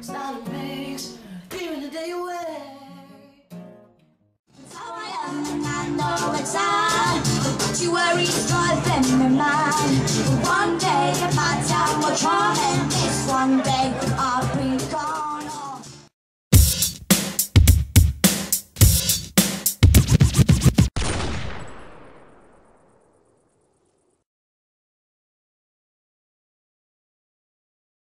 style makes giving the day away. That's how I am, and I know it's I. Don't you worry, driving me mad. But one day, if my time will come, and this one day I'll be gone.